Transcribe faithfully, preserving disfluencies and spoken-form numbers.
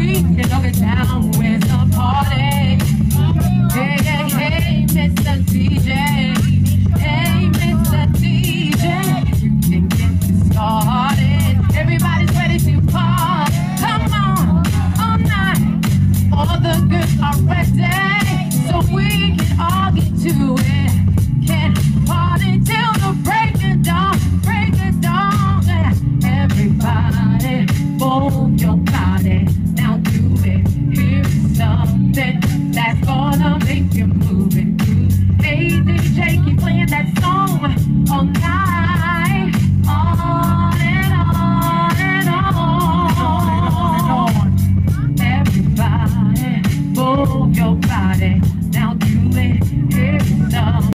we can knock it down with the party. Hey, hey, hey, Mister D J. Hey, Mister D J. You can get this started. Everybody's ready to party. Come on, all night. All the girls are ready, so we can all get to it. Can party till the break of dawn, break of dawn. Everybody, move your body. Now do it. Here's something that's gonna make you move.